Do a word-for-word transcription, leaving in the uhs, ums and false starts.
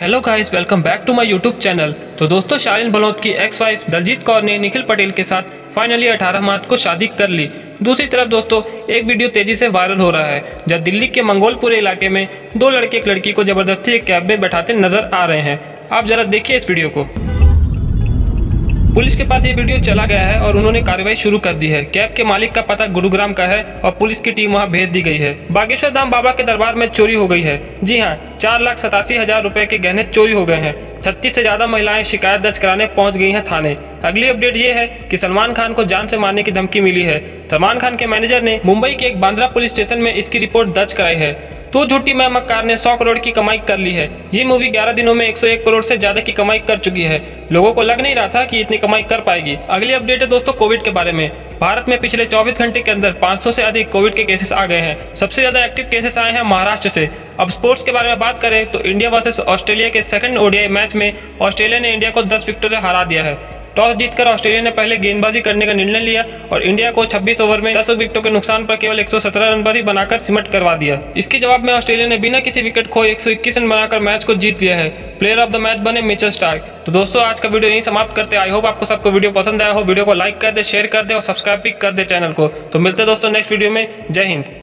Hello guys, welcome back to my YouTube channel. तो दोस्तों, शालीन बलौत की एक्स वाइफ दलजीत कौर ने निखिल पटेल के साथ फाइनली अठारह मार्च को शादी कर ली। दूसरी तरफ दोस्तों, एक वीडियो तेजी से वायरल हो रहा है जब दिल्ली के मंगोलपुर इलाके में दो लड़के एक लड़की को जबरदस्ती एक कैब में बैठाते नजर आ रहे हैं। आप जरा देखिए इस वीडियो को। पुलिस के पास ये वीडियो चला गया है और उन्होंने कार्रवाई शुरू कर दी है। कैब के मालिक का पता गुरुग्राम का है और पुलिस की टीम वहां भेज दी गई है। बागेश्वर धाम बाबा के दरबार में चोरी हो गई है। जी हां, चार लाख सतासी हजार रुपए के गहने चोरी हो गए हैं। छत्तीस से ज्यादा महिलाएं शिकायत दर्ज कराने पहुंच गई हैं थाने। अगली अपडेट ये है कि सलमान खान को जान से मारने की धमकी मिली है। सलमान खान के मैनेजर ने मुंबई के एक बांद्रा पुलिस स्टेशन में इसकी रिपोर्ट दर्ज कराई है। तो झूठी मैं मक्कार ने सौ करोड़ की कमाई कर ली है। ये मूवी ग्यारह दिनों में एक सौ एक करोड़ से ज्यादा की कमाई कर चुकी है। लोगों को लग नहीं रहा था कि इतनी कमाई कर पाएगी। अगली अपडेट है दोस्तों कोविड के बारे में। भारत में पिछले चौबीस घंटे के अंदर पाँच सौ से अधिक कोविड के केसेस आ गए हैं। सबसे ज्यादा एक्टिव केसेस आए हैं महाराष्ट्र से। अब स्पोर्ट्स के बारे में बात करें तो इंडिया वर्सेस ऑस्ट्रेलिया के सेकंड ओडीआई मैच में ऑस्ट्रेलिया ने इंडिया को दस विकेटों से हरा दिया है। टॉस जीतकर ऑस्ट्रेलिया ने पहले गेंदबाजी करने का निर्णय लिया और इंडिया को छब्बीस ओवर में दस विकेटों के नुकसान पर केवल एक सौ सत्रह रन पर ही बनाकर सिमट करवा दिया। इसके जवाब में ऑस्ट्रेलिया ने बिना किसी विकेट खोए एक सौ इक्कीस रन बनाकर मैच को जीत लिया है। प्लेयर ऑफ द मैच बने मिचेल स्टार्क। तो दोस्तों, आज का वीडियो यहीं समाप्त करते हैं। आई होप आपको सबको वीडियो पसंद आया हो। वीडियो को लाइक कर दे, शेयर कर दे और सब्सक्राइब भी कर दे चैनल को। तो मिलते हैं दोस्तों नेक्स्ट वीडियो में। जय हिंद।